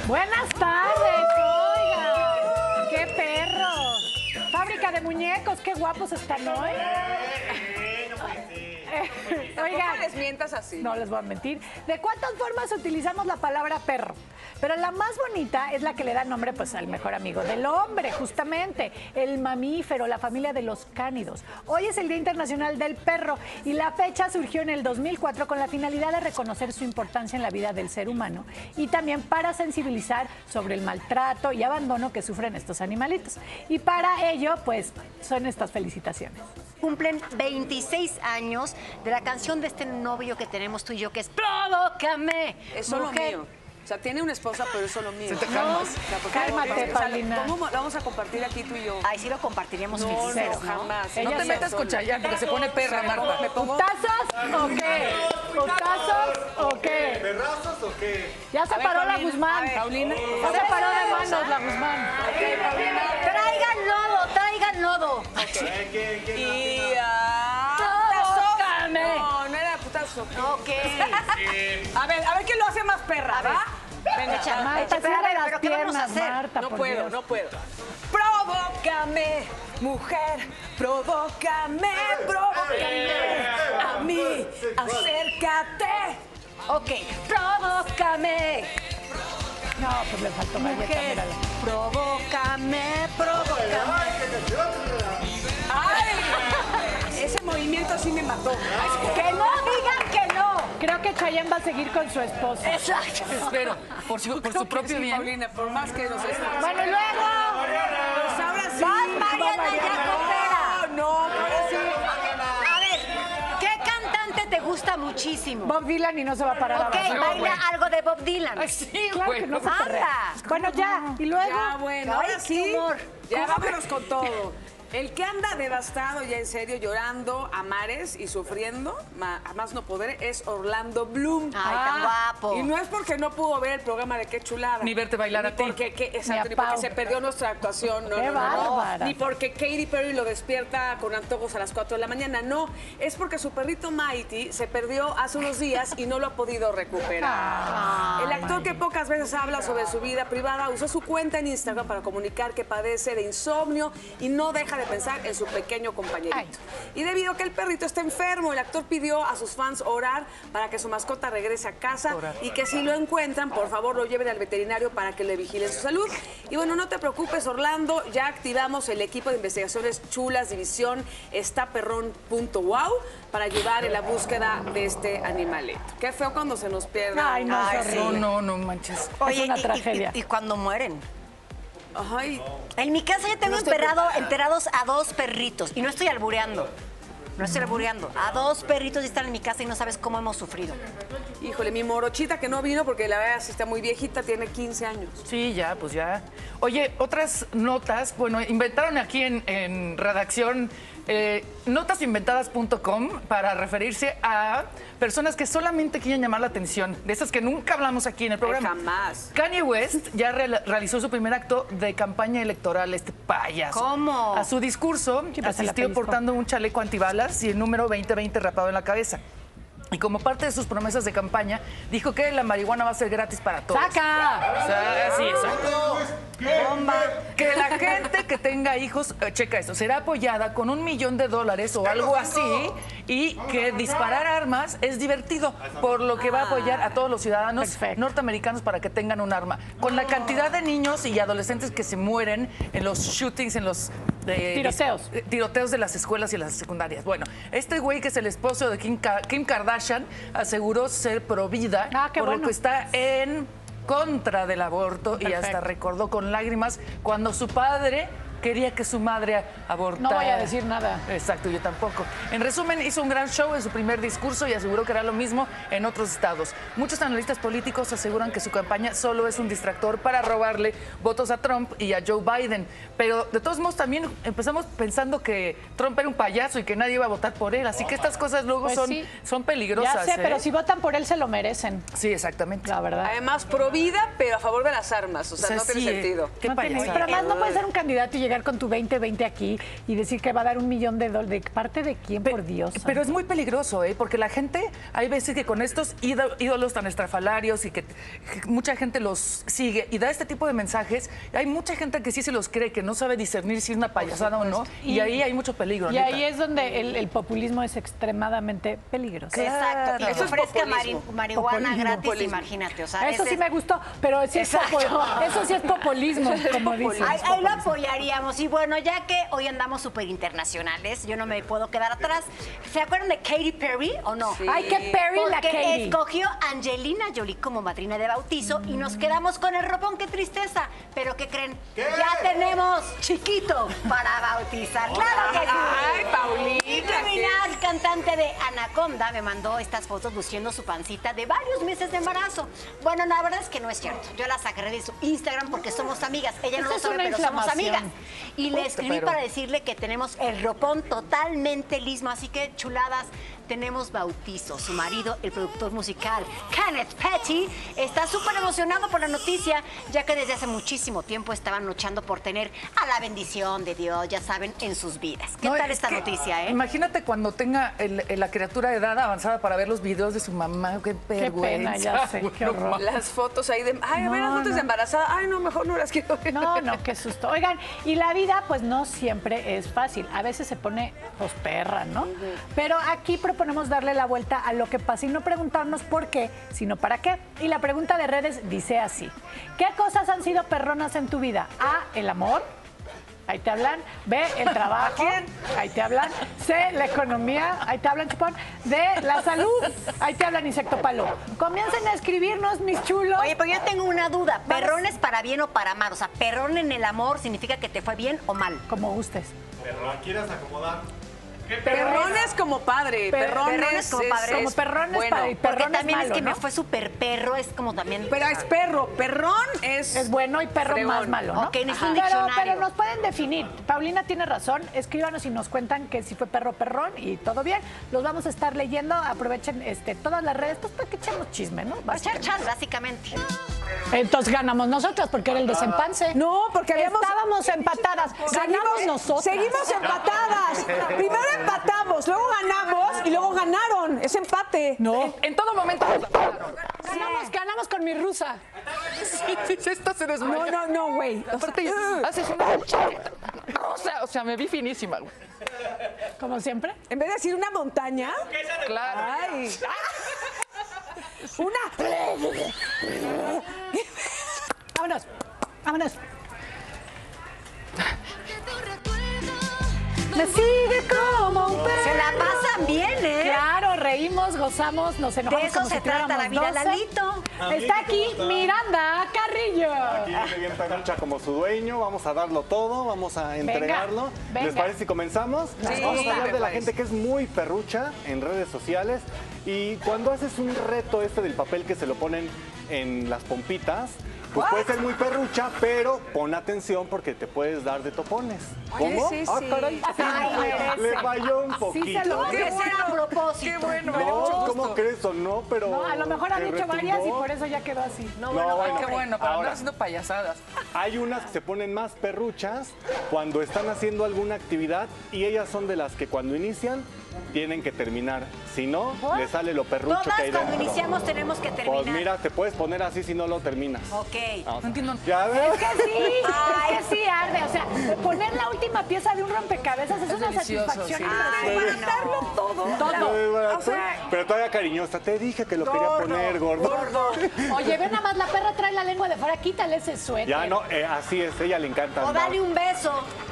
Buenas tardes, oigan. ¡Qué perros! Fábrica de muñecos, qué guapos están hoy. Oigan, ¿Cómo les mientas así? no les voy a mentir. ¿De cuántas formas utilizamos la palabra perro? Pero la más bonita es la que le da nombre pues al mejor amigo del hombre, justamente, el mamífero, la familia de los cánidos. Hoy es el Día Internacional del Perro y la fecha surgió en el 2004 con la finalidad de reconocer su importancia en la vida del ser humano y también para sensibilizar sobre el maltrato y abandono que sufren estos animalitos. Y para ello, pues, son estas felicitaciones. Cumplen 26 años de la canción de este novio que tenemos tú y yo, que es Provócame. Es solo Mujer. mío. O sea, tiene una esposa, pero es solo mío. Si te calmas. O sea, porque Cálmate, Paulina. ¿cómo lo vamos a compartir aquí tú y yo? Ay, sí lo compartiríamos No, felices, no, jamás. Ella No te sí. metas con Chayanne, porque se pone perra, Marta. Me pongo... ¿Putazos o qué? ¿Putazos o qué? ¿Perrazos o qué? Ya se A ver, paró la Paulina, Guzmán. a ver, Paulina. Ya se paró de manos la Guzmán. Traigan lodo. ¿Quién Y... Provócame. No, no era putazo. Ok. A ver quién lo hace más perra, ¿va? Venga, Echa, Marta, pero a cierra ver, las ¿pero qué vamos a piernas, hacer? Marta, no por puedo, Dios. no puedo. Provócame, mujer, provócame, provócame. A mí, acércate. Ok, provócame. No, pues le faltó galleta, Mujer, mírala. provócame. ¡Ay! Ese movimiento sí me mató. ¡Que no digan que no! Creo que Chayanne va a seguir con su esposa. Exacto. Espero, por su propio Sí, bien. Paulina, por más que nos estén... Bueno, y luego... Pues ahora sí. Vas, Mariana, ya coopera. No, ahora sí. A ver, ¿qué cantante te gusta muchísimo? Bob Dylan y no se va a parar a Ok, bailar. baila algo de Bob Dylan. Ay, sí, Claro güey. que no se Anda. perrea. Bueno, ya. Y luego... Ya, bueno, Ay, ahora qué sí. humor. Ya vámonos con todo. El que anda devastado, ya en serio, llorando a mares y sufriendo, a más no poder, es Orlando Bloom. Ay, tan guapo. Y no es porque no pudo ver el programa de Qué Chulada. Ni verte bailar Ni a ti. porque, exacto, Ni a ni porque Pau. se perdió nuestra actuación. No, Qué no, no, no. bárbara. Ni porque Katy Perry lo despierta con antojos a las 4 de la mañana. No, es porque su perrito Mighty se perdió hace unos días y no lo ha podido recuperar. El actor que pocas veces habla sobre su vida privada usó su cuenta en Instagram para comunicar que padece de insomnio y no deja de pensar en su pequeño compañerito. Ay. Y debido a que el perrito está enfermo, el actor pidió a sus fans orar para que su mascota regrese a casa y que si lo encuentran, por favor, lo lleven al veterinario para que le vigilen su salud. Y bueno, no te preocupes, Orlando, ya activamos el equipo de investigaciones chulas, división estaperrón.wow para ayudar en la búsqueda de este animalito. Qué feo cuando se nos pierde. Ay, no, es No, horrible. no manches. Oye, una tragedia. Y cuando mueren. Ay, En mi casa yo tengo No estoy preparada. enterados a 2 perritos. Y no estoy albureando. No estoy albureando. A 2 perritos y están en mi casa y no sabes cómo hemos sufrido. híjole, mi morochita que no vino porque la verdad sí está muy viejita, tiene 15 años. Sí, ya, pues ya. Oye, otras notas, bueno, inventaron aquí en redacción notasinventadas.com para referirse a personas que solamente quieren llamar la atención, de esas que nunca hablamos aquí en el programa. Jamás. Kanye West ya realizó su primer acto de campaña electoral, este payaso. ¿Cómo? A su discurso Sí, pues, se la asistió pellizcó. portando un chaleco antibalas y el número 2020 rapado en la cabeza. Y como parte de sus promesas de campaña, dijo que la marihuana va a ser gratis para todos. ¡Saca! O sea, sí, exacto. Bomba. Que la gente que tenga hijos, checa esto, será apoyada con $1 millón o algo así, y que disparar armas es divertido, por lo que va a apoyar a todos los ciudadanos Perfecto. norteamericanos para que tengan un arma. Con la cantidad de niños y adolescentes que se mueren en los shootings, en los Tiroteos. tiroteos de las escuelas y las secundarias. Bueno, este güey que es el esposo de Kim Kardashian aseguró ser pro vida, Ah, qué por lo bueno. que está en contra del aborto y Perfecto. hasta recordó con lágrimas cuando su padre quería que su madre abortara. No voy a decir nada. Exacto, yo tampoco. En resumen, hizo un gran show en su primer discurso y aseguró que hará lo mismo en otros estados. Muchos analistas políticos aseguran que su campaña solo es un distractor para robarle votos a Trump y a Joe Biden. Pero de todos modos también empezamos pensando que Trump era un payaso y que nadie iba a votar por él. Así que estas cosas luego Pues sí. son peligrosas. Ya sé, pero ¿eh? si votan por él se lo merecen, Sí, exactamente. la verdad. Además, pro vida, pero a favor de las armas. O sea, no tiene sí, sentido. Qué No tiene- payasada. pero además no puede ser un candidato y llegar llegar con tu 20 aquí y decir que va a dar $1 millón ¿de parte de quién, por Dios? Pero es muy peligroso, porque la gente, hay veces que con estos ídolos tan estrafalarios y que mucha gente los sigue y da este tipo de mensajes, hay mucha gente que sí se los cree, que no sabe discernir si es una payasada o no, y ahí hay mucho peligro. Y ahí es donde el populismo es extremadamente peligroso. Exacto. Y que Eso se es ofrezca populismo. marihuana Populismo. gratis, imagínate. O sea, Eso ese sí es- me gustó, pero sí es eso sí es populismo, como dicen. Ahí lo apoyaríamos. Y bueno, ya que hoy andamos súper internacionales, yo no me puedo quedar atrás. ¿Se acuerdan de Katy Perry o no? Sí. Ay, que Perry la Porque Katy. escogió a Angelina Jolie como madrina de bautizo y nos quedamos con el ropón. ¡Qué tristeza! Pero ¿qué creen? Ya tenemos chiquito para bautizar. ¡Claro que sí! Ay, Paulina, Nicki Minaj, cantante de Anaconda, me mandó estas fotos luciendo su pancita de varios meses de embarazo. Bueno, la verdad es que no es cierto. Yo la sacaré de su Instagram porque somos amigas. Ella no Esa lo es sabe, una pero somos inflamación. amigas. Y le escribí para decirle que tenemos el ropón totalmente listo. Así que, chuladas, tenemos bautizo. Su marido, el productor musical Kenneth Petty, está súper emocionado por la noticia, ya que desde hace muchísimo tiempo estaban luchando por tener a la bendición de Dios, ya saben, en sus vidas. ¿Qué No, tal es esta que noticia, Imagínate cuando tenga la criatura de edad avanzada para ver los videos de su mamá. Qué vergüenza. pena, ya sé, qué horror. Las fotos ahí de... Ay, a ver las fotos de embarazada. Ay, no, mejor no las quiero ver. No, qué susto. Oigan, y la vida pues no siempre es fácil. A veces se pone pues perra, ¿no? Pero aquí proponemos darle la vuelta a lo que pasa y no preguntarnos por qué, sino para qué. Y la pregunta de redes dice así: ¿qué cosas han sido perronas en tu vida? A, el amor. Ahí te hablan. B, el trabajo. Ahí te hablan. C, la economía. Ahí te hablan, chupón. D, la salud. Ahí te hablan, insecto palo. Comiencen a escribirnos, mis chulos. Oye, pero yo tengo una duda. ¿Perrón es para bien o para mal? O sea, perrón en el amor significa que te fue bien o mal. Como gustes. Pero quieras acomodar. Perrones como padre. perrones como padre. Como perrones bueno. para el Porque perrón también es malo, que ¿no? me fue súper perro, es como también... Pero es perro. Perrón Es bueno y perro fregón. más malo, ¿no? Ok, necesito un Pero diccionario. nos pueden definir. Paulina tiene razón. Escríbanos y nos cuentan que si fue perro perrón y todo bien. Los vamos a estar leyendo. Aprovechen todas las redes pues, para que echemos chisme, ¿no? Echar chal, básicamente. Entonces ganamos nosotros porque era el desempance. No, porque estábamos empatadas. Ganamos nosotros. Seguimos empatadas. Primero empatamos, luego ganamos y luego ganaron. Es empate. No. En todo momento nos apagaron. Ganamos con mi rusa. Sí, esta se desmayó. No, güey. Aparte, haces una chaqueta. O sea, me vi finísima, güey. Como siempre. En vez de decir una montaña. Claro. Ay. Una. Vámonos. Me sigue como un perro. Se la pasan bien, ¿eh? Claro, reímos, gozamos, nos enojamos. De eso como se si trata la vida, tuviéramos 12. Lalito. Está aquí Miranda Carrillo. Aquí viene bien perrucha como su dueño. Vamos a darlo todo, vamos a entregarlo. venga. ¿Les parece si comenzamos? Sí, Vamos a hablar de la me gente que es muy perrucha en redes sociales. Y cuando haces un reto del papel que se lo ponen en las pompitas, pues puede ser muy perrucha, pero pon atención porque te puedes dar de topones. ¿Cómo? sí, Ah, sí. caray. Ay, merece. Le falló un Sí poquito. se lo Debe ser a propósito. Qué bueno, me dio mucho No, gusto. ¿cómo crees o no? Pero No, a lo mejor han te dicho varias y retumbó. por eso ya quedó así. No, Ay, qué bueno, para Ahora, andar haciendo payasadas. hay unas que se ponen más perruchas cuando están haciendo alguna actividad y ellas son de las que cuando inician tienen que terminar. Si no, le sale lo perrucho Todas que hay cuando dentro. iniciamos tenemos que terminar. Pues mira, te puedes poner así si no lo terminas. Ok. Vamos. No entiendo. ¿Ya ves? Es que sí arde. O sea, poner la última pieza de un rompecabezas es una delicioso, satisfacción sí. impresionante. todo. Pero, O sea, pero todavía cariñosa. Te dije que lo quería poner, gordo. Oye, ve nada más, la perra trae la lengua de fuera, quítale ese suéter. Ya no, así es, ella le encanta. O andar. dale un beso.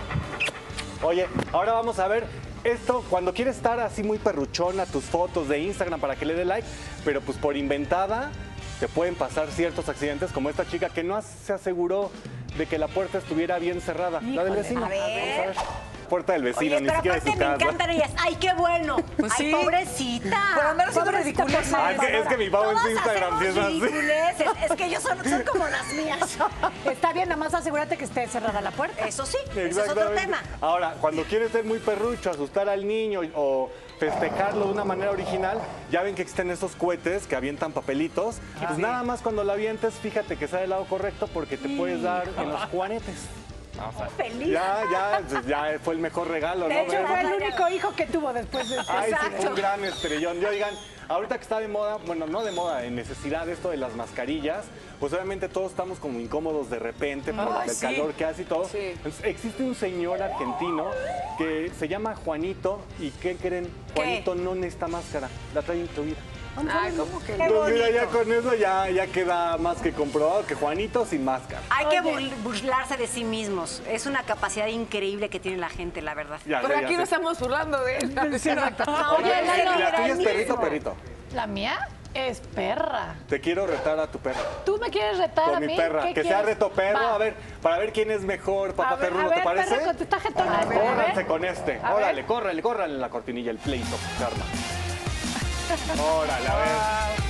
Oye, ahora vamos a ver esto, cuando quieres estar así muy perruchona, tus fotos de Instagram para que le dé like, pero pues por inventada te pueden pasar ciertos accidentes como esta chica que no se aseguró de que la puerta estuviera bien cerrada. La del vecino. a ver. Vamos a ver. Puerta del vecino, Oye, ni pero siquiera de aparte su me casa. encantan ellas. ¡Ay, qué bueno! Pues ¡Ay, sí. pobrecita! Por andar haciendo Pobrecita, ridiculeces. por Ah, es que mi pavo en su Todas Instagram sí es hacemos así. ridiculeces. Es que ellos son como las mías. Está bien, nada más asegúrate que esté cerrada la puerta. Eso sí, ese es otro Exactamente. tema. Ahora, cuando quieres ser muy perrucho, asustar al niño o festejarlo de una manera original, ya ven que existen esos cohetes que avientan papelitos. Pues nada más cuando lo avientes, fíjate que sea del lado correcto porque te puedes dar en los juanetes. Feliz. Ya fue el mejor regalo, De ¿no? hecho, fue el único hijo que tuvo después de esto. Ay, sí, fue un gran estrellón. Y oigan, ahorita que está de moda, bueno, no de moda, en necesidad esto de las mascarillas, pues obviamente todos estamos como incómodos de repente por el calor que hace y todo. Sí. Entonces, existe un señor argentino que se llama Juanito y ¿qué creen? Juanito no necesita máscara, la trae incluida. Ay, ¿cómo que Qué Pues mira, ya bonito. con eso ya queda más que comprobado que Juanito sin máscara. Hay que burlarse de sí mismos. Es una capacidad increíble que tiene la gente, la verdad. Ya, Pero ya aquí sé. no estamos burlando de él. No, Oye, ¿Y Lalo, la tuya es mismo. perrito o perrito? La mía es perra. Te quiero retar a tu perro. ¿Tú me quieres retar a Con mí? mi perra. ¿Qué Que sea quieres? reto perro, Va. a ver, para ver quién es mejor, papá A ver, perruno, a ver, ¿te parece? perra, contesta jetona. A ver. Córranse con este. A ver. Órale, córrale la cortinilla, el pleito, Karma. Órale, a ver.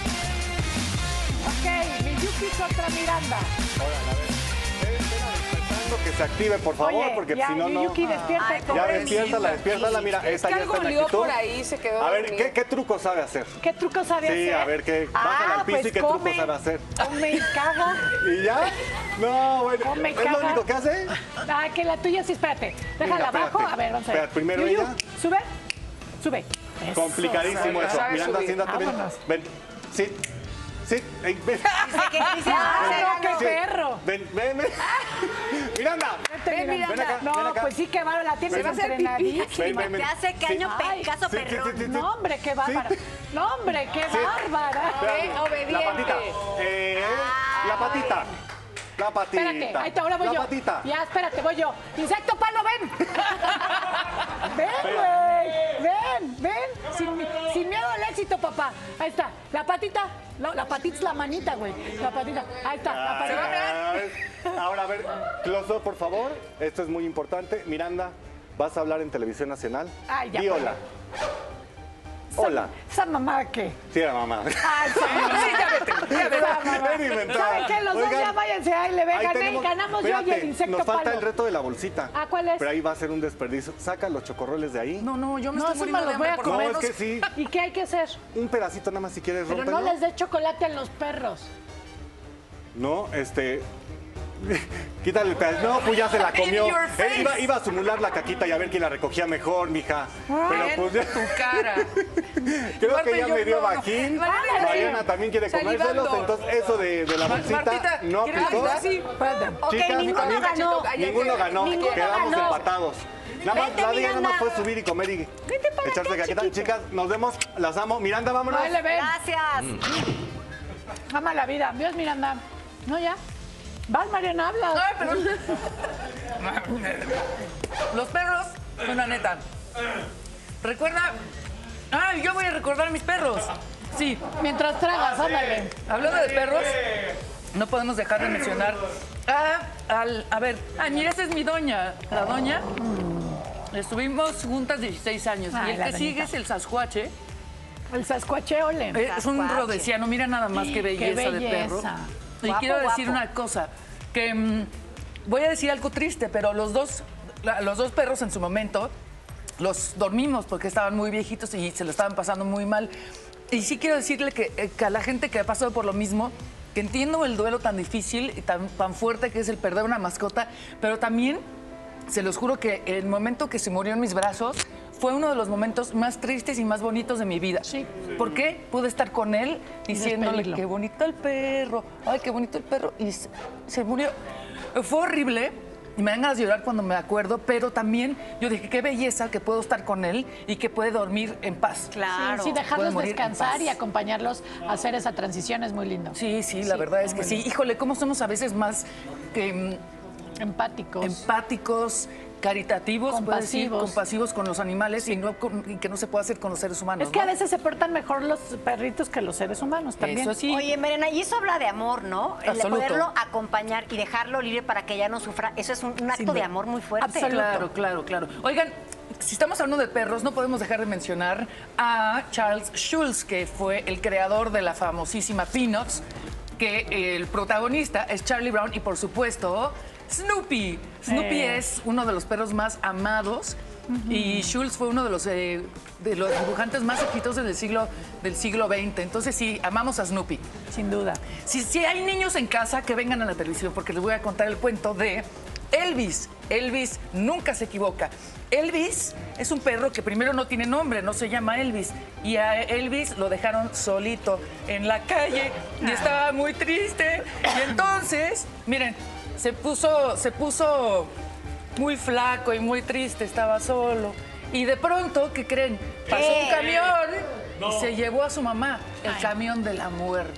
Ok, Miyuki contra Miranda. Órale, a ver. Esperando que se active, por favor, Oye, porque ya, si no, no. Miyuki, despiértate. Ay, Ya pobrecita. despiértala, mira, Es esta que ya algo está en olió actitud. por ahí, se quedó A ver, dormido. ¿qué truco sabe hacer? ¿Qué truco sabe hacer? Sí, a ver, bájala al piso pues y qué truco come, sabe hacer. Come y caga. ¿Y ya? No, bueno, Come, ¿es lo caga. único que hace? Ah, que la tuya sí, espérate. Déjala Venga, abajo. espérate. A ver, vamos a ver. Espera, primero Yuyu, ella. Sube. Eso. Complicadísimo eso. sabe Miranda, subir. siéntate, ven. Vámonos. Ven. Sí. Sí. Ey, ven. Dice, Ah, no, qué Sí. perro. Ven. Miranda. Ven, Ven acá, no, ven acá. pues sí, qué bárbaro. La tienes Se va a hacer entrenadísima. Ven. Te hace caño, Ay, caso sí, perrón. sí. No, hombre, qué bárbara. No, hombre, qué Sí. bárbara. Espérame. obediente. La patita. La patita. La patita. Espérate, ahí te, ahora voy la yo. patita. Ya, espérate, voy yo. Insecto palo, ven. Ven, güey. Ven. Sin miedo al éxito, papá. Ahí está. La patita. No, la patita es la manita, güey. La patita. Ahí está, la patita. Ahora, a ver, close up, por favor. Esto es muy importante. Miranda, vas a hablar en Televisión Nacional. Ay, ya, Di pues. hola. Hola. ¿Esa mamá qué? Sí, la mamá. Ay, esa mamá. Ven inventada. ¿Saben qué? Los dos Oigan, ya váyanse. Ahí le ven. ahí tenemos- Ganamos yo y espérate, el insecto nos falta palo. el reto de la bolsita. Ah, ¿cuál es? Pero ahí va a ser un desperdicio. Saca los chocorroles de ahí. No, yo me No, estoy esos muriendo me de los voy hambre, a por No, lo comer. es menos. que sí. ¿Y qué hay que hacer? Un pedacito nada más si quieres Pero romperlo. no les dé chocolate a los perros. No, quítale el pedazo. No, pues ya se la comió. In your face. Iba a simular la caquita y a ver quién la recogía mejor, mija. Pero En pues ya. tu cara. Creo Aparte que ya yo me dio no. bajín. Ándale. Mariana también quiere Salivando. comérselos. Entonces, eso de la bolsita Martita, no ¿quieres aplicó. ayudar? Sí. Ok, Chicas, ninguno a mí- ganó. Ninguno ganó. Ninguno Quedamos ganó. empatados. Nada más, Vente, la de ella nada más Miranda. fue subir y comer y Vente para echarse acá, caqueta. chiquito. Chicas, nos vemos. Las amo. Miranda, vámonos. Ahí le ven. Gracias. Ama la vida. Dios, Miranda. No, ya. Vas, Mariana, habla. Ay, pero... Los perros son la neta. Recuerda... Ay, yo voy a recordar a mis perros. Sí, Mientras tragas, ándale. hablando de perros, no podemos dejar de mencionar a ver, mira, esa es mi doña. La doña, estuvimos juntas 16 años. Ay, y el la que sigue doñita. es el Sasquatch. El sascuacheole. Es un Sasquatch. rodesiano, mira nada más qué belleza, de perro. belleza. Y Guapo, quiero decir guapo. una cosa, que voy a decir algo triste, pero los dos perros en su momento los dormimos porque estaban muy viejitos y se lo estaban pasando muy mal. Y sí quiero decirle que a la gente que ha pasado por lo mismo, que entiendo el duelo tan difícil y tan fuerte que es el perder una mascota, pero también se los juro que el momento que se murió en mis brazos fue uno de los momentos más tristes y más bonitos de mi vida. Sí. ¿Por qué? Pude estar con él diciéndole despedirlo. qué bonito el perro, ay, qué bonito el perro, y se murió. Fue horrible y me dan ganas de llorar cuando me acuerdo, pero también yo dije, qué belleza que puedo estar con él y que puede dormir en paz. Claro. Sí, dejarlos Pueden morir en descansar paz. y acompañarlos a hacer esa transición es muy lindo. Sí, la verdad es que sí. Híjole, cómo somos a veces más Empáticos. empáticos, caritativos, puedo decir, Compasivos. compasivos con los animales y que no se puede hacer con los seres humanos. Es que a ¿no? veces se portan mejor los perritos que los seres humanos también. Eso sí. Oye, Mariana, y eso habla de amor, ¿no? El de Absoluto. poderlo acompañar y dejarlo libre para que ella no sufra. Eso es un acto de duda. amor muy fuerte. Absoluto. Claro. Oigan, si estamos hablando de perros, no podemos dejar de mencionar a Charles Schulz, que fue el creador de la famosísima Peanuts, que el protagonista es Charlie Brown y, por supuesto, Snoopy. Snoopy es uno de los perros más amados y Schulz fue uno de los dibujantes más exitosos del siglo XX. Entonces, sí, amamos a Snoopy. Sin duda. Si hay niños en casa, que vengan a la televisión, porque les voy a contar el cuento de Elvis. Elvis nunca se equivoca. Elvis es un perro que primero no tiene nombre, no se llama Elvis. Y a Elvis lo dejaron solito en la calle y estaba muy triste. Y entonces, miren, se puso muy flaco y muy triste, estaba solo. Y de pronto, ¿qué creen? Pasó un camión y se llevó a su mamá, el camión de la muerte.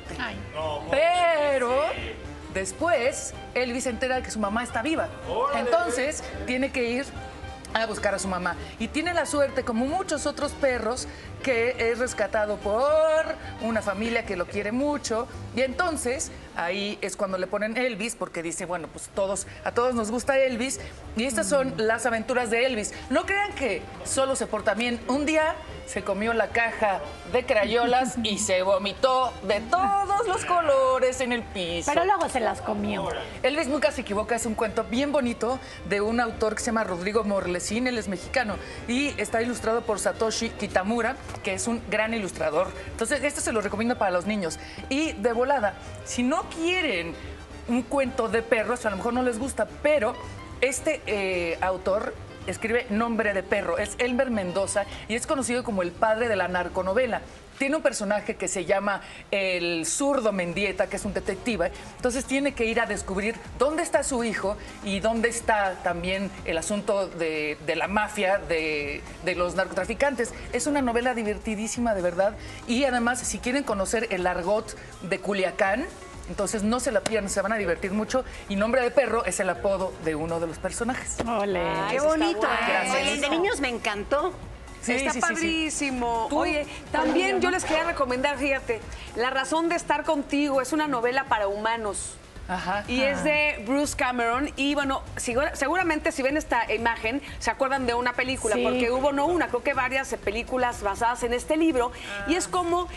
Pero después, Elvis se entera de que su mamá está viva. Entonces, tiene que ir a buscar a su mamá. Y tiene la suerte, como muchos otros perros, que es rescatado por una familia que lo quiere mucho. Y entonces, ahí es cuando le ponen Elvis, porque dice, bueno, pues a todos nos gusta Elvis. Y estas son las aventuras de Elvis. No crean que solo se porta bien. Un día se comió la caja de crayolas y se vomitó de todos los colores en el piso. Pero luego se las comió. Elvis nunca se equivoca, es un cuento bien bonito de un autor que se llama Rodrigo Morlesín, él es mexicano y está ilustrado por Satoshi Kitamura, que es un gran ilustrador. Entonces, esto se lo recomiendo para los niños. Y de volada, si no quieren un cuento de perros, a lo mejor no les gusta, pero este autor escribe Nombre de Perro, es Elmer Mendoza y es conocido como el padre de la narconovela. Tiene un personaje que se llama el zurdo Mendieta, que es un detective. Entonces tiene que ir a descubrir dónde está su hijo y dónde está también el asunto de la mafia, de los narcotraficantes. Es una novela divertidísima, de verdad. Y además, si quieren conocer el argot de Culiacán, entonces no se la pierdan, se van a divertir mucho. Y Nombre de Perro es el apodo de uno de los personajes. Ole. Qué bonito. Gracias. Oye, de niños me encantó. Sí, Está sí, sí, sí. padrísimo. Oye, también yo les quería recomendar, fíjate, La razón de estar contigo es una novela para humanos. Ajá. Y es de Bruce Cameron. Y bueno, seguramente si ven esta imagen, se acuerdan de una película, Sí. porque hubo no una, creo que varias películas basadas en este libro. Y es como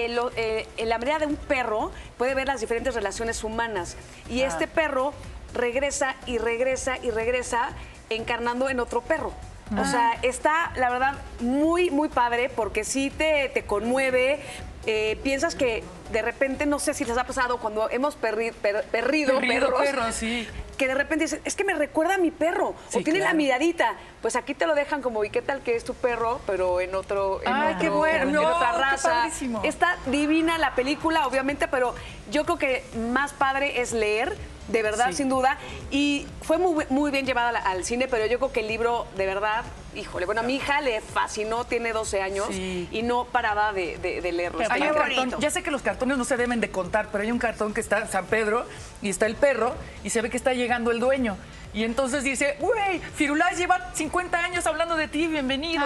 la manera de un perro puede ver las diferentes relaciones humanas. Y este perro regresa y regresa y regresa encarnando en otro perro. O sea, está, la verdad, muy, muy padre porque sí te conmueve. Piensas que de repente, no sé si les ha pasado cuando hemos perrido perros, sí. que de repente dicen, es que me recuerda a mi perro, Sí, o tiene claro. la miradita. Pues aquí te lo dejan como, ¿y qué tal que es tu perro, pero en otro, Ay, qué bueno. en No, otra qué raza? padrísimo. Está divina la película, obviamente, pero yo creo que más padre es leer, de verdad, Sí. sin duda. Y fue muy, muy bien llevada al cine, pero yo creo que el libro, de verdad, híjole, bueno, a mi hija le fascinó, tiene 12 años Sí. y no paraba de leerlo. Qué Está Hay un increíble. cartón, ya sé que los cartones no se deben de contar, pero hay un cartón que está San Pedro y está el perro y se ve que está llegando el dueño. Y entonces dice, güey, Firulais lleva 50 años hablando de ti, bienvenido.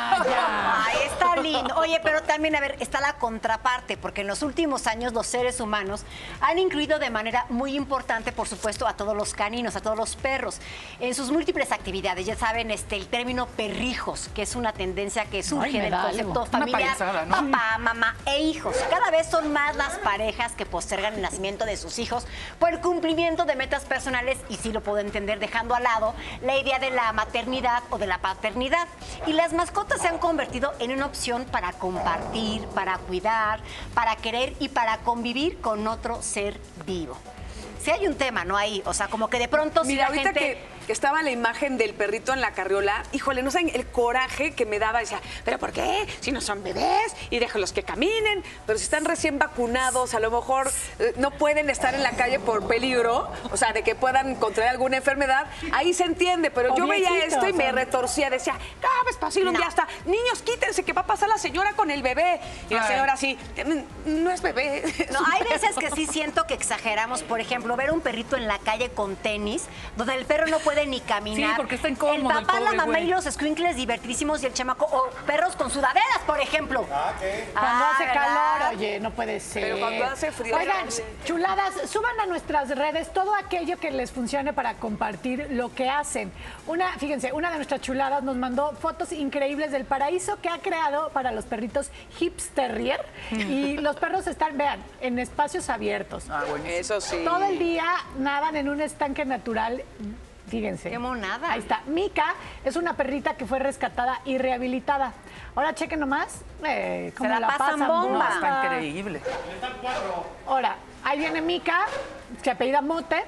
Ay, está lindo. Oye, pero también, a ver, está la contraparte, porque en los últimos años los seres humanos han incluido de manera muy importante, por supuesto, a todos los caninos, a todos los perros, en sus múltiples actividades. Ya saben, el término perrijos, que es una tendencia que surge me del da concepto algo. familiar, payasada, ¿no? papá, mamá e hijos. Cada vez son más las parejas que postergan el nacimiento de sus hijos por el cumplimiento de metas personales, y sí lo puedo entender, dejando al lado la idea de la maternidad o de la paternidad. Y las mascotas se han convertido en una opción para compartir, para cuidar, para querer y para convivir con otro ser vivo. Si hay un tema, ¿no? Ahí, o sea, como que de pronto si Mira, la ahorita gente... que estaba la imagen del perrito en la carriola, híjole, no saben el coraje que me daba. Decía, ¿pero por qué? Si no son bebés y déjalos que caminen. Pero si están recién vacunados, a lo mejor no pueden estar en la calle por peligro, o sea, de que puedan contraer alguna enfermedad. Ahí se entiende, pero O yo veía viejitos, esto y me ¿no? retorcía. Decía, no, despacito, No. ya está. Niños, quítense, que va a pasar la señora con el bebé. Y la Ay. señora así, no es bebé. No, hay veces que sí siento que exageramos. Por ejemplo, ver a un perrito en la calle con tenis, donde el perro no puede ni caminar. Sí, porque está incómodo El papá, el la pobre mamá güey. y los escuincles divertidísimos y el chamaco, o perros con sudaderas, por ejemplo. Cuando hace ¿verdad? calor, oye, no puede ser. Pero cuando hace frío, Oigan, no. chuladas, suban a nuestras redes todo aquello que les funcione para compartir lo que hacen. Fíjense, una de nuestras chuladas nos mandó fotos increíbles del paraíso que ha creado para los perritos Hipsterrier. Y los perros están, vean, en espacios abiertos. Eso sí. Todo el día nadan en un estanque natural. Fíjense. Qué monada. Ahí está. Mika es una perrita que fue rescatada y rehabilitada. Ahora chequen nomás cómo la pasan bomba. Está increíble. Ahora, ahí viene Mika, se apellida Mote.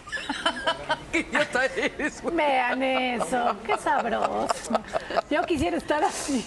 ¡Qué idiota eres, güey! Vean eso, qué sabroso. Yo quisiera estar así.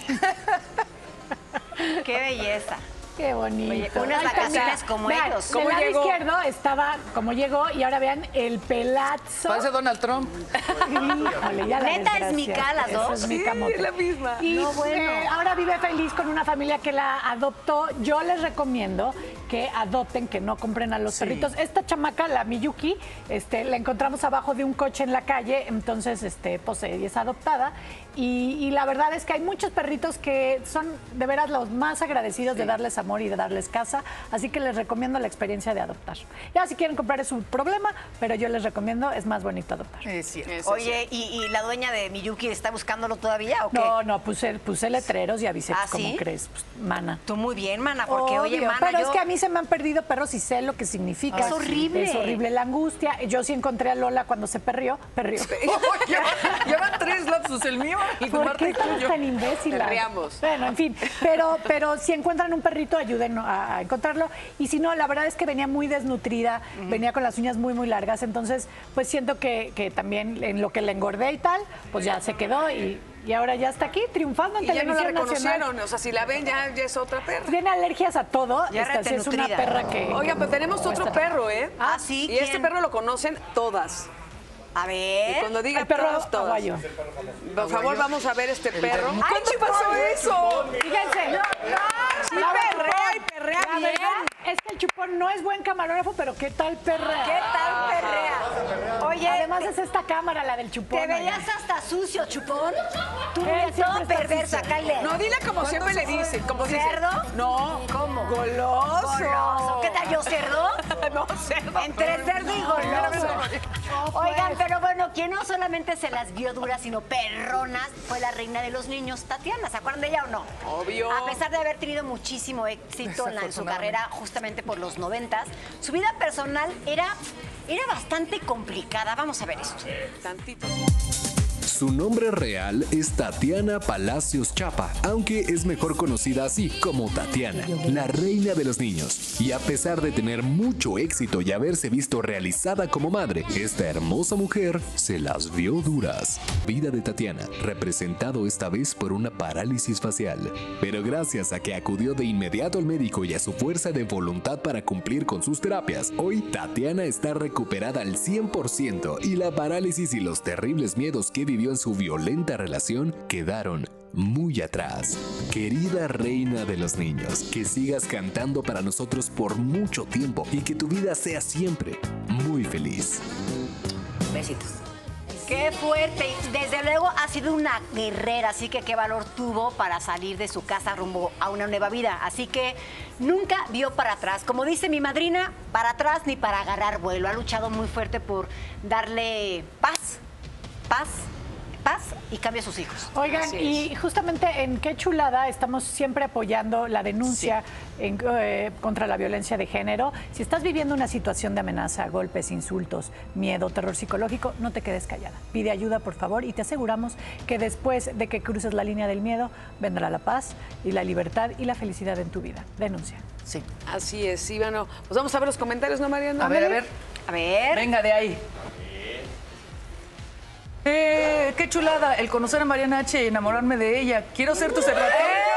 ¡Qué belleza! Qué bonito. Oye, unas Ahí está, vacaciones mira, como vean, ellos. Del ¿Cómo lado llegó? izquierdo estaba como llegó y ahora vean el pelazo. Parece Donald Trump. Híjole, ya la ¿Neta es desgracia. Mica, las Eso dos? es mi Sí, camote. la misma. Y No, bueno. ahora vive feliz con una familia que la adoptó. Yo les recomiendo que adopten, que no compren a los perritos. Esta chamaca, la Miyuki, la encontramos abajo de un coche en la calle, entonces pues ella es adoptada. Y la verdad es que hay muchos perritos que son de veras los más agradecidos de darles amor y de darles casa, así que les recomiendo la experiencia de adoptar. Ya si quieren comprar es su problema, pero yo les recomiendo, es más bonito adoptar. Es cierto. Eso Oye, ¿y la dueña de Miyuki está buscándolo todavía o qué? No, puse letreros y avisé, ¿Ah, ¿cómo sí? crees? Pues, mana. Tú muy bien, mana, porque oye, Obvio, mana, pero yo... es que a mí se me han perdido perros y sé lo que significa. Es horrible. Es horrible la angustia. Yo sí encontré a Lola cuando se perrió. Llevan 3 lapsus, el mío y tu ¿Por Marta qué y estamos tuyo. tan imbéciles? Perreamos. Bueno, en fin, pero si encuentran un perrito, ayuden a encontrarlo. Y si no, la verdad es que venía muy desnutrida, venía con las uñas muy, muy largas. Entonces, pues siento que también en lo que le engordé y tal, pues ya se quedó y ahora ya está aquí, triunfando en Y ya no la televisión nacional. reconocieron, o sea, si la ven ya es otra perra. Tiene alergias a todo. Ya Esta sí es una retenutrida. perra que... Oigan, pero tenemos otro cuesta perro, ¿eh? Ah, sí, Y este ¿quién? perro lo conocen todas. A ver... Y cuando diga El perro todas, todas. aguayo. Por favor, vamos a ver este perro. ¡Ay, ¿Cuándo pasó chupón! eso? Fíjense, Sí, la perrea y perrea la bien. verdad es que el chupón no es buen camarógrafo, pero ¿qué tal perrea? ¿Qué tal perrea? Oye, Además es esta cámara, la del chupón. ¿te veías oigan. hasta sucio, chupón? Tú Él eres siempre todo está perversa, sucio. Kyle. No, dile como siempre le dicen. Como dice. ¿Cerdo? No. ¿Cómo? Goloso. Goloso. ¿Qué tal yo, cerdo? No, cerdo. Entre cerdo y goloso. pues. Oigan, pero bueno, quien no solamente se las vio duras, sino perronas, fue la reina de los niños, Tatiana. ¿Se acuerdan de ella o no? Obvio. A pesar de haber tenido muchísimo éxito en su carrera, justamente por los 90s, su vida personal era bastante complicada. Vamos a ver esto. Tantito. Su nombre real es Tatiana Palacios Chapa, aunque es mejor conocida así como Tatiana, la reina de los niños. Y a pesar de tener mucho éxito y haberse visto realizada como madre, esta hermosa mujer se las vio duras. Vida de Tatiana, representado esta vez por una parálisis facial. Pero gracias a que acudió de inmediato al médico y a su fuerza de voluntad para cumplir con sus terapias, hoy Tatiana está recuperada al 100% y la parálisis y los terribles miedos que vivió en su violenta relación quedaron muy atrás. Querida reina de los niños, que sigas cantando para nosotros por mucho tiempo y que tu vida sea siempre muy feliz. Besitos. Qué fuerte. Desde luego ha sido una guerrera, así que qué valor tuvo para salir de su casa rumbo a una nueva vida. Así que nunca vio para atrás. Como dice mi madrina, para atrás ni para agarrar vuelo. Ha luchado muy fuerte por darle paz y cambio a sus hijos. Oigan, Así y justamente en Qué Chulada estamos siempre apoyando la denuncia contra la violencia de género. Si estás viviendo una situación de amenaza, golpes, insultos, miedo, terror psicológico, no te quedes callada. Pide ayuda, por favor, y te aseguramos que después de que cruces la línea del miedo, vendrá la paz y la libertad y la felicidad en tu vida. Denuncia. Sí. Así es, sí, bueno. Pues vamos a ver los comentarios, ¿no, Mariana? A ver. A ver. Venga de ahí. Qué chulada el conocer a Mariana H y enamorarme de ella. Quiero ser tu cerrajero.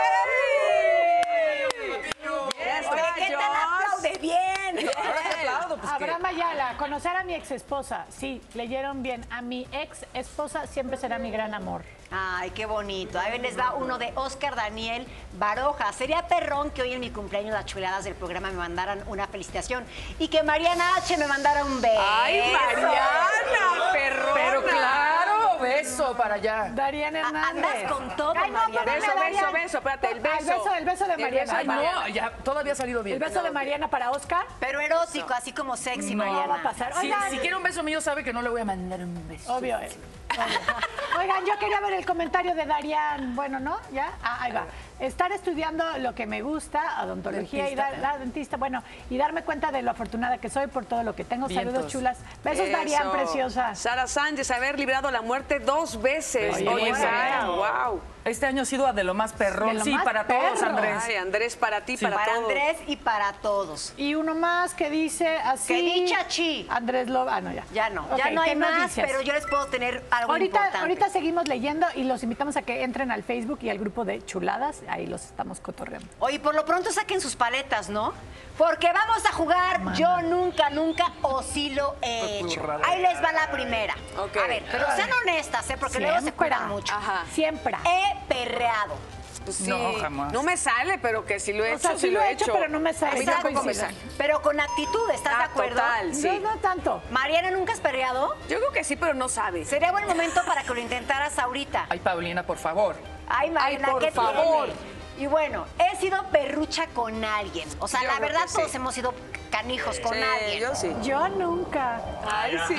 Oye, ¿qué tal aplaude bien? Abraham Ayala, conocer a mi ex esposa. Sí, leyeron bien. A mi ex esposa siempre será mi gran amor. Ay, qué bonito. Ahí les va uno de Oscar Daniel Baroja. Sería perrón que hoy en mi cumpleaños las chuladas del programa me mandaran una felicitación y que Mariana H me mandara un beso. ¡Ay, Mariana! ¡Perrona! Pero claro, beso para allá. Darían Hernández. Andas con todo, Ay, no, Mariana. póngale, Beso, Darían. beso, espérate, el beso. El beso de El Mariana. beso de Ay, no, ya todavía ha salido bien. El beso de Mariana para Oscar. Pero erótico, así como sexy, No Mariana. va a pasar. Si, Oigan, si quiere un beso mío, sabe que no le voy a mandar un beso. obvio. Oigan, yo quería ver el comentario de Darían. Bueno, ¿no? ¿Ya? Ahí va. Estar estudiando lo que me gusta, odontología y dentista, bueno, y darme cuenta de lo afortunada que soy por todo lo que tengo. Vientos. Saludos, chulas. Besos, Eso. Darían, preciosa. Sara Sánchez, haber librado la muerte 2 veces. Oye, Oye, muy Sara, bien. wow. Este año ha sido de lo más perrón. De lo Sí, más para todos, perro. Andrés. Ay, Andrés, para ti, para Para todos. Andrés y para todos. Y uno más que dice así. Que dicha chi. Andrés Loba. Ah, no, ya. Ya no, Ok, ya no hay ¿qué nos más, dices? pero yo les puedo tener algo importante. Ahorita seguimos leyendo y los invitamos a que entren al Facebook y al grupo de Chuladas. Ahí los estamos cotorreando. Oye, por lo pronto saquen sus paletas, ¿no? Porque vamos a jugar Yo Nunca, Nunca o Sí Lo He Hecho. Ahí les va la primera. Ok. A ver, pero sean honestas, ¿eh? Porque luego se cuidan mucho. Ajá. Siempre. He perreado. Pues sí, No, jamás. no me sale, pero que si lo he O hecho, sea, sí lo he hecho, pero no me sale. A mí Ya tampoco me coincido. sale. Pero con actitud, ¿estás de acuerdo? Total, sí. No tanto. Mariana, ¿nunca has perreado? Yo creo que sí, pero no sabe. Sería buen momento para que lo intentaras ahorita. Ay, Paulina, por favor. Ay, Mariana, Ay, por ¿qué favor. tiene? Y bueno, he sido perrucha con alguien. O sea, Yo la creo verdad, que sí. todos hemos sido canijos con Sí, alguien. yo sí. Yo nunca. Ay, sí.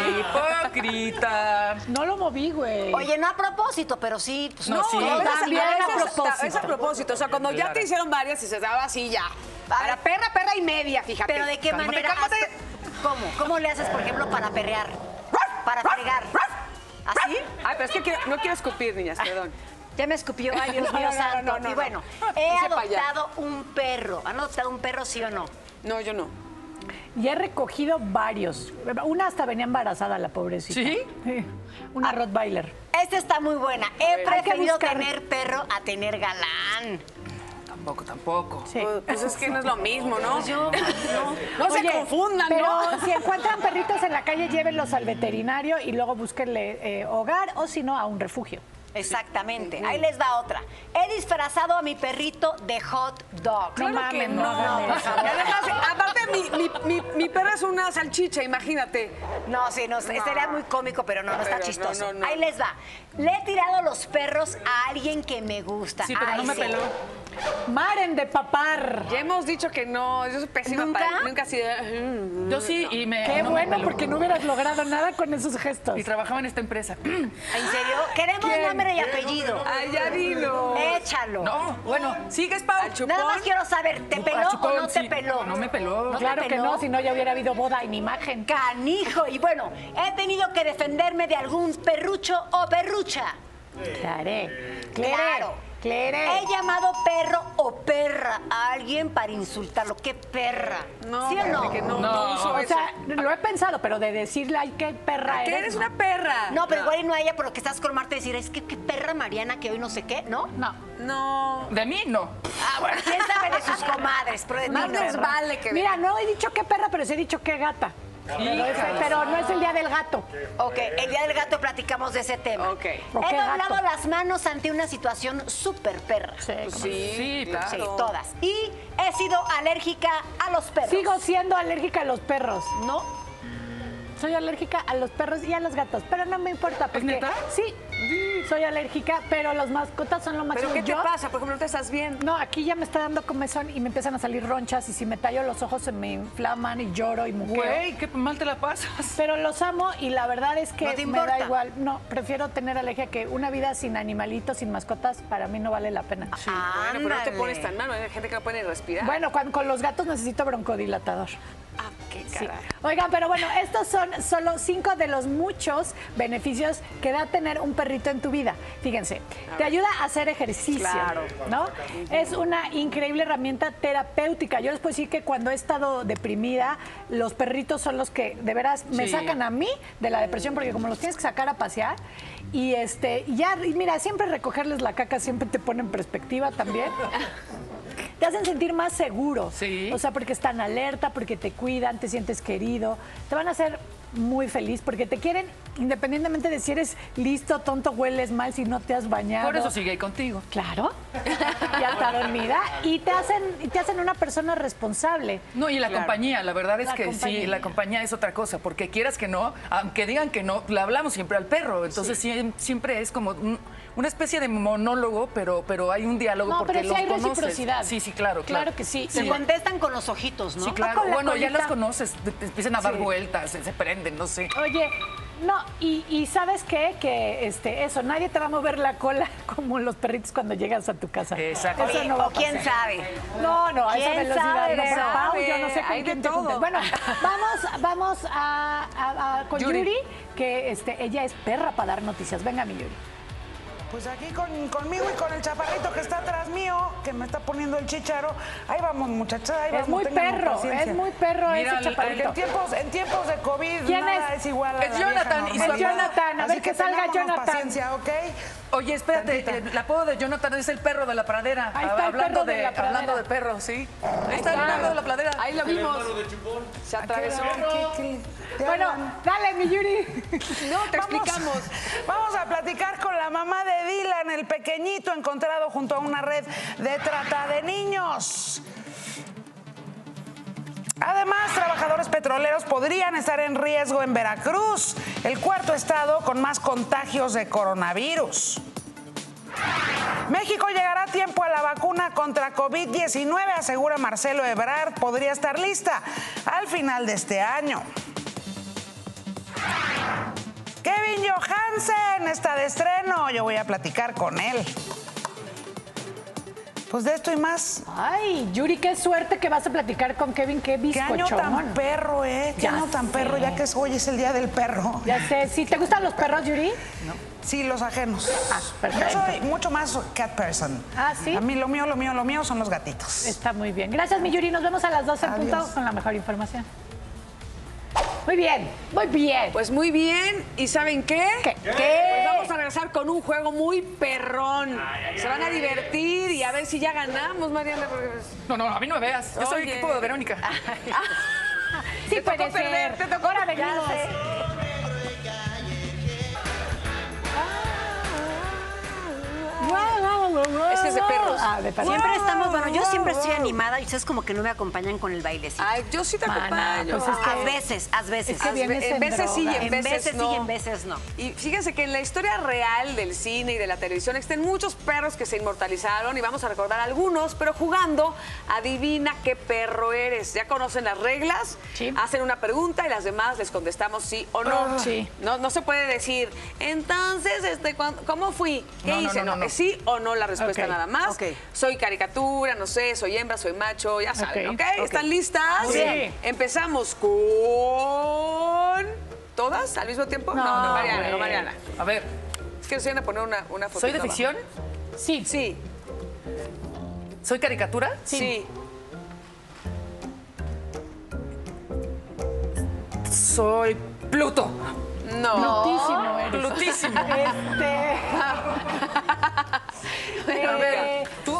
Hipócrita. No lo moví, güey. Oye, no a propósito, pero sí. Pues, No, sí. a veces- También a veces- a propósito. Es a propósito. O sea, cuando ya te hicieron varias y se daba así ya. A ver. Perra y media, fíjate. Pero ¿de qué Cálmate, manera? cálmate. ¿Cómo? ¿Cómo le haces, por ejemplo, para perrear? Para fregar. ¿Así? Ay, pero es que no quiero escupir, niñas, perdón. Ya me escupió, ay Dios mío No, no, santo. no, no, Y no. bueno, he Ese pa' allá. adoptado un perro. ¿Han adoptado un perro, sí o no? No, yo no. Y he recogido varios. Una hasta venía embarazada, la pobrecita. ¿Sí? Una Rottweiler. Esta está muy buena. He Hay que preferido buscar. tener perro a tener galán. Tampoco. Sí. Pues es que no es lo mismo, ¿no? Yo, No se Oye, confundan, pero ¿no? si encuentran perritos en la calle, llévenlos al veterinario y luego búsquenle hogar o si no, a un refugio. Exactamente. Ahí les va otra. He disfrazado a mi perrito de hot dog. No mames, no hagan eso. Y además, aparte, mi perra es una salchicha, imagínate. No, sí, no, sería muy cómico, pero no está Pero chistoso. no. Ahí les va. Le he tirado los perros a alguien que me gusta. Sí, pero Ay, no me sí. peló. Maren de papar. Ya hemos dicho que no, yo soy pésima ¿Nunca? para... Nunca así Yo sí, y me. Qué no me bueno, peló. porque no hubieras logrado nada con esos gestos. Y trabajaba en esta empresa. ¿En serio? Queremos nombre y apellido. Ay, ya dilo. Échalo. No, bueno, ¿sigues, Pau? Al chupón. Nada más quiero saber, ¿te peló Ah, chupón, o no te sí. peló? No me peló. ¿No Claro te que peló? no, si no ya hubiera habido boda en imagen. Canijo. Y bueno, he tenido que defenderme de algún perrucho o perrucha. Claro. Claro. He llamado perro o perra a alguien para insultarlo. ¡Qué perra! No, ¿Sí o no? que no uso O eso. sea, lo he pensado, pero de decirle, ay, qué perra ¿Qué eres no. una perra? No, pero igual y no a ella, pero que estás con Marta y decir, es que qué perra Mariana que hoy no sé qué, ¿no? No. No. De mí, no. Ah, bueno, quién sabe de sus comadres, pero de ti Más no. les vale que... Mira, no he dicho qué perra, pero sí he dicho qué gata. Pero no es el día del gato. Ok, el día del gato platicamos de ese tema. Ok. He ¿Por qué doblado gato? las manos ante una situación súper perra. Sí, Pues como- sí, claro. Sí, todas. Y he sido alérgica a los perros. Sigo siendo alérgica a los perros. ¿No? Soy alérgica a los perros y a los gatos, pero no me importa porque neta? sí, soy alérgica, pero las mascotas son lo máximo. ¿Pero qué te Yo- pasa? Por ejemplo, ¿no te estás bien? No, aquí ya me está dando comezón y me empiezan a salir ronchas y si me tallo los ojos se me inflaman y lloro y muqueo. Güey, qué mal te la pasas. Pero los amo y la verdad es que ¿No te me da importa? igual. No, prefiero tener alergia que una vida sin animalitos, sin mascotas, para mí no vale la pena. Bueno, pero no te Ándale. pones tan mal, hay gente que no puede ni respirar. Bueno, con los gatos necesito broncodilatador. Ah, qué Sí. caray. Oigan, pero bueno, estos son solo 5 de los muchos beneficios que da tener un perrito en tu vida. Fíjense, te ayuda a hacer ejercicio, Claro. ¿no? Es una increíble herramienta terapéutica. Yo les puedo decir que cuando he estado deprimida, los perritos son los que de veras me Sí. sacan a mí de la depresión, porque como los tienes que sacar a pasear, y y mira, siempre recogerles la caca siempre te pone en perspectiva también. Te hacen sentir más seguro. Sí. O sea, porque están alerta, porque te cuidan, te sientes querido. Te van a hacer muy feliz porque te quieren independientemente de si eres listo, tonto, hueles mal, si no te has bañado. Por eso sigue ahí contigo. Claro. Ya está dormida. Y te hacen una persona responsable. No, y la compañía, la verdad es La que compañía. sí, la compañía es otra cosa, porque quieras que no, aunque digan que no, le hablamos siempre al perro, entonces siempre es como una especie de monólogo, pero hay un diálogo No, porque pero sí los hay conoces. reciprocidad. Sí, sí, claro. Claro que sí. Se contestan con los ojitos, ¿no? Sí, claro. con la Bueno, ya colita. los conoces, te empiezan a dar vueltas, se prenden, no sé. Oye, no, y ¿sabes qué? Que eso, nadie te va a mover la cola como los perritos cuando llegas a tu casa. Exacto. Eso Oye, no va a o quién pasar. sabe. No, a esa ¿Quién velocidad sabe? no. Pero ¿Sabe? Pau, yo no sé con Hay de quién te todo. juntes. Bueno, vamos con Yuri. Yuri, que ella es perra para dar noticias. Venga, mi Yuri. Pues aquí conmigo y con el chaparrito que está atrás mío, que me está poniendo el chícharo. Ahí vamos, muchachas, ahí vamos. Es muy perro Mira, ese chaparrito. En tiempos de COVID nada es igual a Es la Jonathan, vieja y su normalidad. Jonathan, a ver Así que salga tengamos Jonathan. paciencia, ¿ok? Oye, espérate, el apodo de Jonathan es el perro de la pradera. Ahí está el perro de la pradera. Hablando de perros, sí. Ahí está el perro de la pradera. Ahí lo vimos. Se atravesó. Bueno, dale, mi Yuri. No, te explicamos. Vamos a platicar con la mamá de Dylan, el pequeñito encontrado junto a una red de trata de niños. Además, trabajadores petroleros podrían estar en riesgo en Veracruz, el cuarto estado con más contagios de coronavirus. México llegará a tiempo a la vacuna contra COVID-19, asegura Marcelo Ebrard, podría estar lista al final de este año. Kevin Johansen está de estreno, yo voy a platicar con él. Pues de esto y más. Ay, Yuri, qué suerte que vas a platicar con Kevin, qué Qué año bizcochón. tan perro, ¿eh? Qué año tan perro, ya que hoy es el día del perro. Ya sé, ¿sí te gustan los perros, Yuri? Sí, los ajenos. Ah, perfecto. Yo soy mucho más cat person. Ah, ¿sí? A mí lo mío son los gatitos. Está muy bien. Gracias, mi Yuri. Nos vemos a las 12 en Adiós. punto con la mejor información. Muy bien, muy bien. Pues muy bien. ¿Y saben qué? ¿Qué? Pues vamos a regresar con un juego muy perrón. Se van a divertir y a ver si ya ganamos, Mariana. Porque... No, a mí no me veas. Yo soy Oye. equipo de Verónica. Sí te puede tocó perder, ser. te tocó. Ahora venimos. Es que es de perros. Ah, de perros. Siempre estamos, bueno, yo siempre estoy animada y ustedes como que no me acompañan con el bailecito. Ay, yo sí te Mana, acompaño. pues es que- Haz veces. es que vienes en veces sí y droga. en veces sí no. y en veces no. Y fíjense que en la historia real del cine y de la televisión existen muchos perros que se inmortalizaron y vamos a recordar algunos, pero jugando, adivina qué perro eres. ¿Ya conocen las reglas? Sí. Hacen una pregunta y las demás les contestamos sí o no. Sí. No se puede decir, entonces, ¿cómo fui? ¿Qué No, hice? no. Es sí o no la respuesta Ok. nada más. Ok. Soy caricatura, no sé, soy hembra, soy macho, ya saben, Ok. ¿ok? ¿Están listas? Muy bien. Empezamos con... ¿Todas al mismo tiempo? No, Mariana, güey. no, Mariana. A ver, Es que nos iban a poner una foto. ¿soy de ficción? Sí. Sí, ¿Soy caricatura? sí. Soy Pluto. No. Plutísimo eres. Plutísimo. A ver, ¿tú?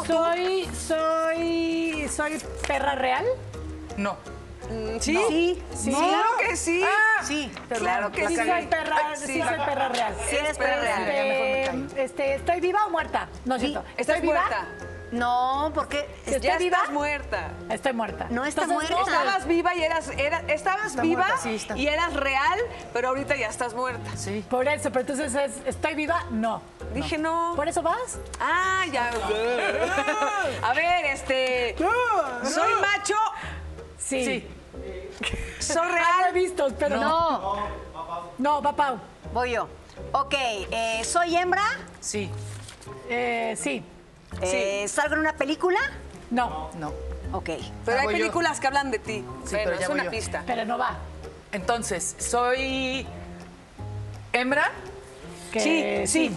Soy perra real. No. ¿Sí? Sí. Claro que sí. Sí. Claro que Sí sí. soy perra, sí soy perra real. Sí eres perra real. ¿Estoy viva o muerta? No es cierto. ¿Estás ¿Estoy viva? muerta? No, porque ¿Estoy Ya viva? estás muerta. Estoy muerta. no está Entonces, muerta. Estabas viva y estabas viva muerta, sí, está. y eras real, pero ahorita ya estás muerta. Sí. Por eso, pero entonces ¿estoy viva? No. Dije no. ¿Por eso vas? Ah, ya. A ver, ¿soy macho? Sí. Sí. ¿Soy Ah, lo he real? visto, pero no. No, va Pau. Voy yo. Ok, ¿soy hembra? Sí. Sí. ¿Salgo en una película? No. No. Ok. Pero hay voy yo. películas que hablan de ti. Sí, Bueno, pero ya es voy una yo. pista. Pero no va. Entonces, ¿soy hembra? Que Sí.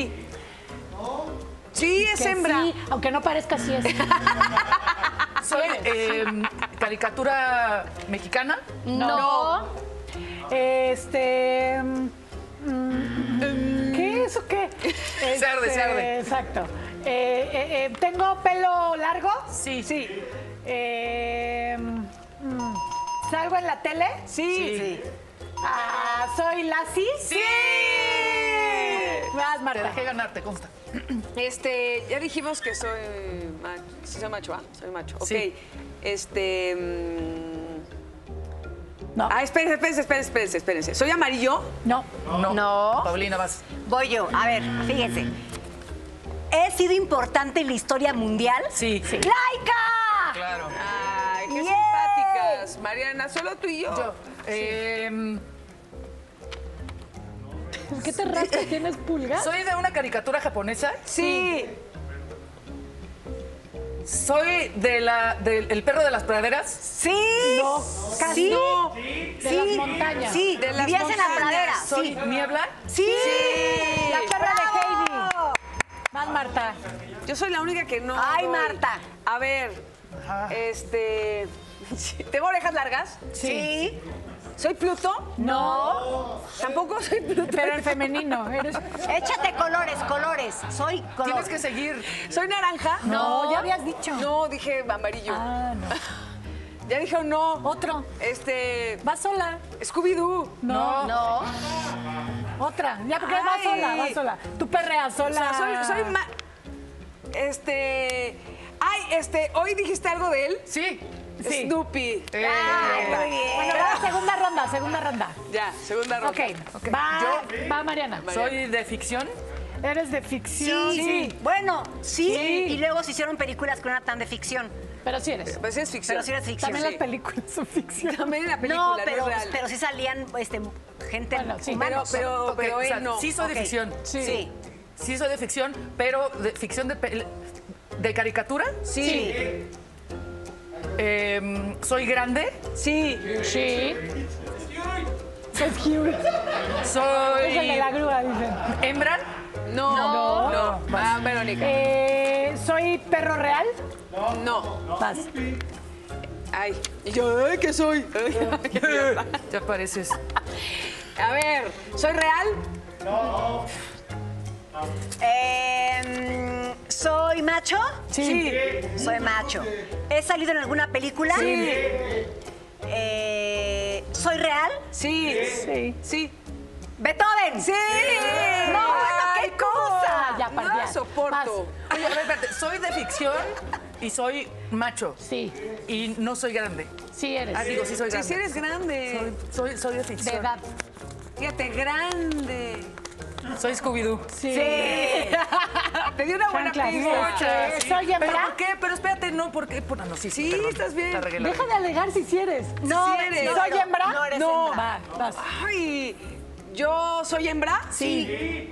Sí, es Que hembra. sí, aunque no parezca, sí es. ¿Soy caricatura mexicana? No. ¿Qué es o qué? Se arde. Exacto. ¿Tengo pelo largo? Sí. ¿Salgo en la tele? Sí. ¿Soy Lassie? Sí. Vas, Te Marta. dejé ganar, te consta. Ya dijimos que soy macho. Sí, soy macho, ¿ah? Soy macho. Ok. Sí. No. Espérense. ¿Soy amarillo? No. No. Paulina, vas. Voy yo. A ver, fíjense. ¿He sido importante en la historia mundial? Sí. ¡Laika! Claro. Ay, qué ¡Yay! simpáticas. Mariana, solo tú y yo. Yo. ¿Por qué te rascas? ¿Tienes pulgas? ¿Soy de una caricatura japonesa? Sí. ¿Soy del El perro de las praderas? Sí. No. Casi. Sí. De las montañas. Sí, De las vivías en la montañas. pradera. ¿Soy Sí. niebla? Sí. La perra de Heidi. Más Marta. Yo soy la única que no. Ay, doy. Marta. A ver, ¿tengo orejas largas? Sí. ¿Soy Pluto? No. Tampoco soy Pluto. Pero en femenino. Échate colores. Soy color. Tienes que seguir. ¿Soy naranja? No, ya habías dicho. No, dije amarillo. Ah, no. Ya dije un no. Otro. Va sola. Scooby-Doo. No. Otra. Ya, porque va sola. Tú perreas sola. O sea, soy ¿hoy dijiste algo de él? Sí. Sí. Snoopy. Ay, muy bien. Bueno, va, segunda ronda. Ya, segunda ronda. Ok. Va Mariana. ¿Soy de ficción? ¿Eres de ficción? Sí. Bueno, sí. Y luego se hicieron películas que no eran tan de ficción. Pero sí eres. Pues es ficción. Pero sí eres ficción. También las películas son ficción. También en la película, No, no pero, es real. pero sí salían gente Bueno, sí. humanos. Pero Ok, o sea, él no. sí soy de ficción. Sí. Sí soy de ficción, pero de ficción de caricatura. Sí. ¿Soy grande? Sí. Sí. Es cute. ¿Soy Es el de la grúa, dicen. hembra? No. Ah, Verónica. ¿Soy perro real? No. Vas. Ay. Y yo, ¿qué soy? Ya pareces. A ver, ¿soy real? ¿Soy macho? Sí. Soy macho. ¿He salido en alguna película? Sí. ¿Soy real? Sí. Sí. Sí. ¡Beethoven! ¡Sí! ¡No, qué cosa! Ya, No perdí. la soporto. Oye, a ver, espérate. Soy de ficción y soy macho. Sí. Y no soy grande. Sí eres. Digo, sí soy Sí, grande. sí eres grande. Soy de De ficción. edad. Fíjate, grande. Soy Scooby-Doo. Sí. Te di una buena Chanclas. pista. ¿Soy ¿Pero hembra? por qué? Pero espérate, no, ¿por qué? No, sí, Sí, perdón. estás bien. La regué, la Deja regué. de alegar si eres. No, Sí eres. ¿Soy hembra? No eres No. hembra. Va, vas. Ay, ¿yo soy hembra? Sí.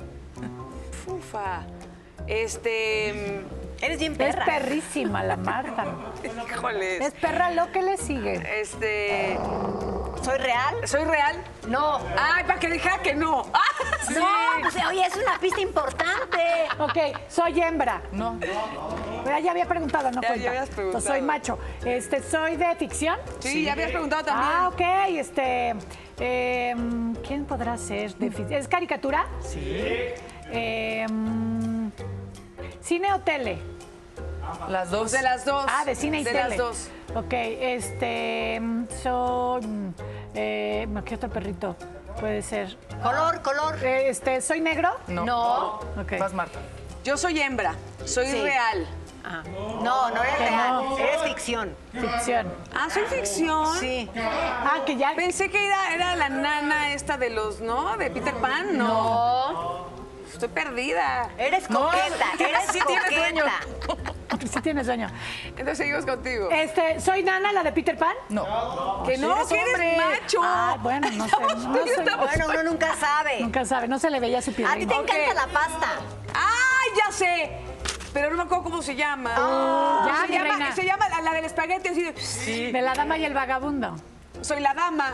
Ufa. Eres bien Es perra. perrísima la Marta. Híjoles. Es perra lo que le sigue. ¿Soy real? ¿Soy real? No. Ay, para que dijera que no. No, pues oye, es una pista importante. Ok, soy hembra. No. Pero ya había preguntado, no Ya cuenta. habías preguntado. Pues soy macho. ¿Soy de ficción? Sí, ya habías preguntado también. Ah, ok. ¿Quién podrá ser de ficción? ¿Es caricatura? Sí. ¿Cine o tele? Las dos. De las dos. Ah, de cine y de tele. las dos. Ok, soy... ¿qué otro perrito puede ser? Color. ¿Soy negro? No. Ok. Vas, Marta. Yo soy hembra. Soy Sí. real. No eres Que real. no. Eres ficción. Ficción. Ah, soy ficción. Sí. Ah, que ya... Pensé que era la nana esta de los, ¿no? De Peter Pan. No. Estoy perdida. Eres coqueta. Eres sí tienes dueño. coqueta. Sí tienes sueño. Entonces seguimos contigo. ¿Soy Nana, la de Peter Pan? No. Que no, eres que eres hombre. macho. Ah, bueno, no sé. Bueno, uno nunca sabe. Nunca sabe, no se le veía su piel. A ti te encanta la pasta. ¡Ay, ya sé! Pero no me acuerdo cómo se llama. Ya, mi reina. se llama la del espagueti así de... De la dama y el vagabundo. Soy la dama.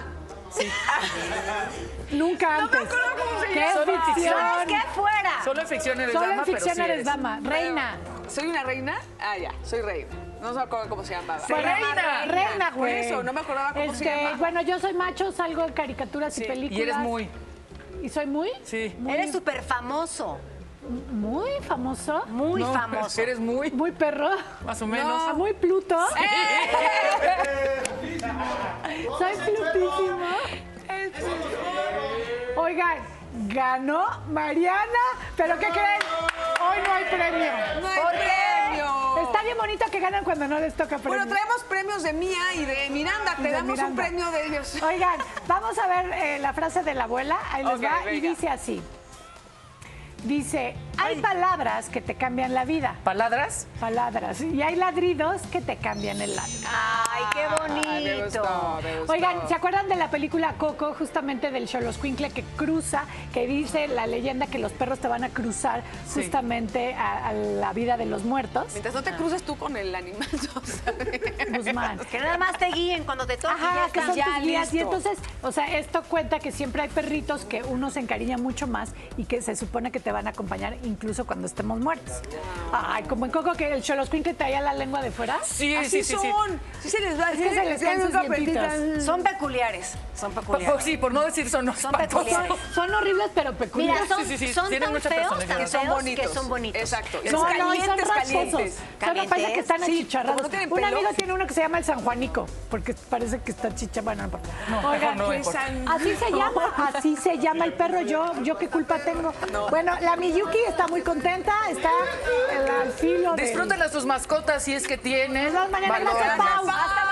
Nunca antes. me acuerdo cómo se ¿Qué llama. es Solo en ficción? ¿Sabes qué? Fuera. Solo en ficción eres Solo dama, en ficción pero sí eres dama. Reina. ¿Soy una reina? Ah, ya, soy reina. No me acuerdo cómo se llamaba. Pues Reina, Por güey. eso, no me acordaba cómo se llamaba. Bueno, yo soy macho, salgo en caricaturas y películas. Y eres muy. ¿Y soy muy? Sí. Eres súper famoso. Muy famoso. Muy No, famoso. Eres muy, Muy perro. más o menos. Ah, muy Pluto. Soy Plutísimo. Oigan, ganó Mariana, pero ¿qué creen? Hoy no hay premio. ¡No hay premio! Está bien bonito que ganan cuando no les toca premio. Bueno, traemos premios de Mía y de Miranda. Y Te de damos un Miranda. premio de ellos. Oigan, vamos a ver la frase de la abuela. Ahí les Ok, va. Y venga. dice así. Dice, hay palabras que te cambian la vida. ¿Palabras? Palabras. Y hay ladridos que te cambian el alma. Ay, qué bonito. Me gustó. Oigan, ¿se acuerdan de la película Coco? Justamente del Xoloscuincle que cruza, que dice la leyenda que los perros te van a cruzar Sí. justamente a la vida de los muertos. Mientras no te cruces tú con el animal, Guzmán. Que nada más te guíen cuando te toques. Ajá, Ya que está. son ya, tus guías. Y listo. entonces, o sea, esto cuenta que siempre hay perritos que uno se encariña mucho más y que se supone que te van a acompañar incluso cuando estemos muertos. Ay, como en Coco, que el Xoloscuincle que traía la lengua de fuera. Sí, Así sí. Sí se les va a Es que se les caen sus dientitos. Son peculiares. Son peculiares. Sí, por no decir son peculiares. Son horribles, pero Mira, peculiares. son tienen tan mucha feos, personalidad. tan Son feos bonitos. que son bonitos. Exacto. No, no, y son calientes, rasposos. calientes. Solo parece que están Sí, achicharrados. como no tienen Un pelo. amigo tiene uno que se llama el San Juanico, porque parece que está chicha. Bueno, no importa. No, Oigan, no Qué importa. así se llama el perro. Yo qué culpa tengo. Bueno, la Miyuki está muy contenta, está al filo de... Disfruten a sus mascotas si es que tienen. Nos vemos mañana. Gracias, Pau. Hasta